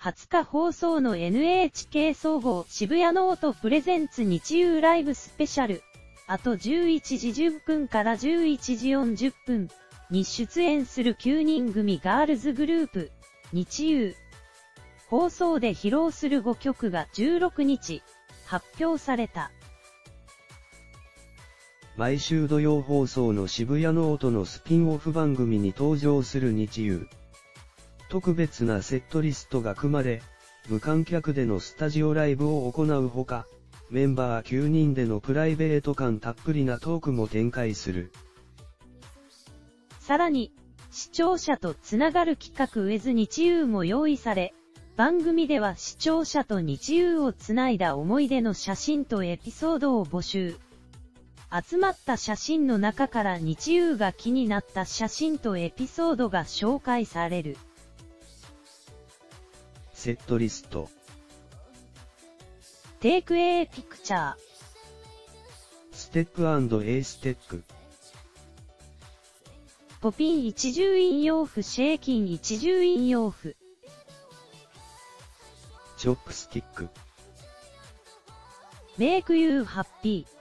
20日放送の NHK 総合渋谷ノートプレゼンツ日遊ライブスペシャル、あと11時10分から11時40分に出演する9人組ガールズグループ、日遊。放送で披露する5曲が16日、発表された。 毎週土曜放送の渋谷ノートのスピンオフ番組に登場する日遊。特別なセットリストが組まれ、無観客でのスタジオライブを行うほか、メンバー9人でのプライベート感たっぷりなトークも展開する。 さらに、視聴者とつながる企画ウェズ日遊も用意され、番組では視聴者と日遊をつないだ思い出の写真とエピソードを募集。集まった写真の中から日遊が気になった写真とエピソードが紹介される。 セットリスト。 Take a picture。 ステップ&Aステック。 ポピン一重引用符シェーキン一重引用符。 チョップスティック。 Make you happy。